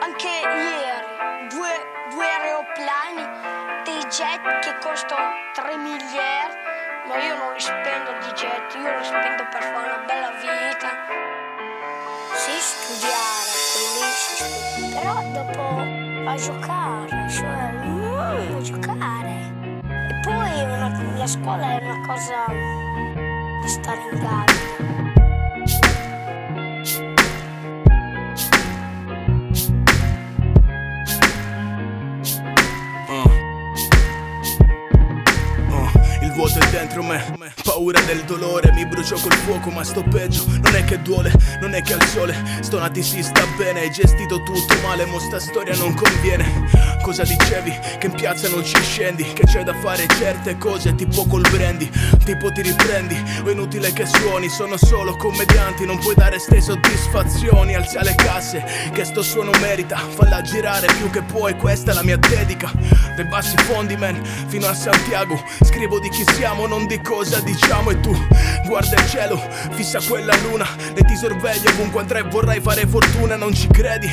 Anche ieri, due aeroplani, dei jet che costano 3 miliardi, ma io non li spendo di jet, io li spendo per fare una bella vita. Sì, studiare, quelli si studia, però dopo a giocare, cioè a giocare. E poi la scuola è una cosa di stare in gabbia. Il vuoto è dentro me, paura del dolore, mi brucio col fuoco ma sto peggio. Non è che duole, non è che al sole sto nati si sta bene, hai gestito tutto male, mo sta storia non conviene. Cosa dicevi? Che in piazza non ci scendi, che c'è da fare certe cose tipo col brandy, tipo ti riprendi, o è inutile che suoni, sono solo commedianti, non puoi dare ste soddisfazioni, alza le casse, che sto suono merita, falla girare più che puoi, questa è la mia dedica, dai bassi fondi man, fino a Santiago, scrivo di chi siamo, non di cosa diciamo, e tu guarda il cielo, fissa quella luna, e ti sorvegli ovunque andrai, vorrai fare fortuna, non ci credi?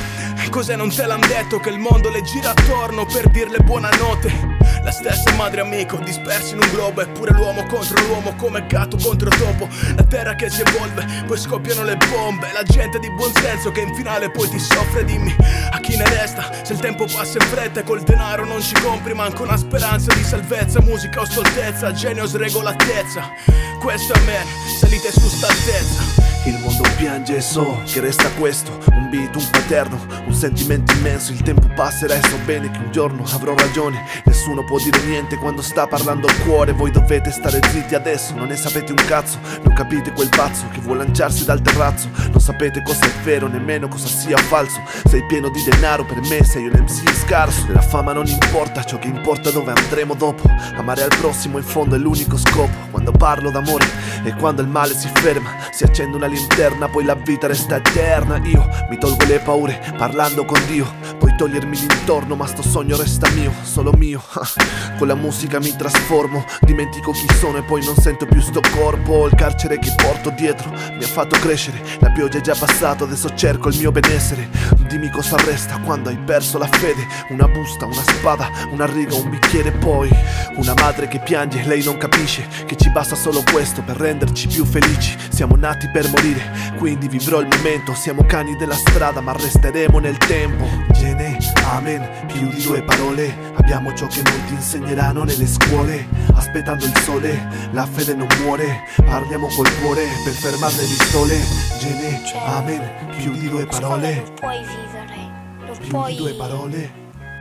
Cos'è non te l'han detto che il mondo le gira attorno per dirle buonanotte? La stessa madre amico dispersi in un globo, eppure l'uomo contro l'uomo come gatto contro topo. La terra che si evolve, poi scoppiano le bombe. La gente di buon senso che in finale poi ti soffre. Dimmi a chi ne resta se il tempo passa in fretta e col denaro non ci compri manco una speranza di salvezza. Musica o stoltezza, genio sregolatezza. Questo è me, salite su sta altezza. Il mondo piange e so che resta questo, un beat, un paterno, un sentimento immenso. Il tempo passerà e so bene che un giorno avrò ragione. Nessuno può dire niente quando sta parlando il cuore. Voi dovete stare zitti adesso, non ne sapete un cazzo. Non capite quel pazzo che vuole lanciarsi dal terrazzo. Non sapete cosa è vero, nemmeno cosa sia falso. Sei pieno di denaro, per me sei un MC scarso. La fama non importa, ciò che importa dove andremo dopo. Amare al prossimo in fondo è l'unico scopo. Quando parlo d'amore e quando il male si ferma, si accende una linterna, poi la vita resta eterna. Io mi tolgo le paure parlando con Dio, puoi togliermi l'intorno ma sto sogno resta mio, solo mio. Con la musica mi trasformo, dimentico chi sono e poi non sento più sto corpo. Il carcere che porto dietro mi ha fatto crescere, la pioggia è già passata, adesso cerco il mio benessere. Dimmi cosa resta quando hai perso la fede, una busta, una spada, una riga, un bicchiere, poi una madre che piange, lei non capisce che ci basta solo questo per renderci più felici. Siamo nati per morire, quindi vivrò il momento. Siamo cani della strada ma resteremo nel tempo. Gene, amen, più di 2 parole. Abbiamo ciò che non ti insegneranno nelle scuole. Aspettando il sole, la fede non muore. Parliamo col cuore per fermare le pistole. Gene, amen, più di 2 parole. Non puoi vivere, non Più puoi... di 2 parole.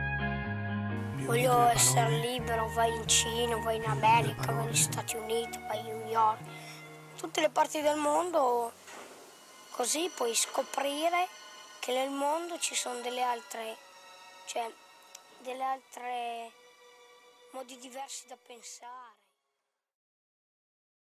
Voglio essere libero, vai in Cina, vai in America, vai negli Stati Uniti, vai a New York, tutte le parti del mondo, così puoi scoprire che nel mondo ci sono delle altre modi diversi da pensare.